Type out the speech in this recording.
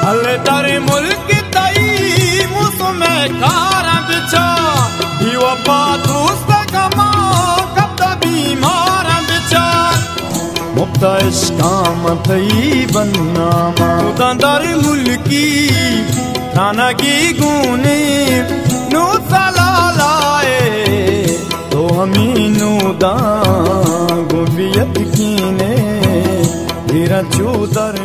हले तारे मुल्क तई मुसमे कार बिचा हिवा पातूस कमा कब बीमार बिचा मुक्ता इश्काम थई बन्नामा उदांदारे मुल्की थाना की गुने नो सलालाए तो हमीनू दा गुबियत कीने तेरा चूदर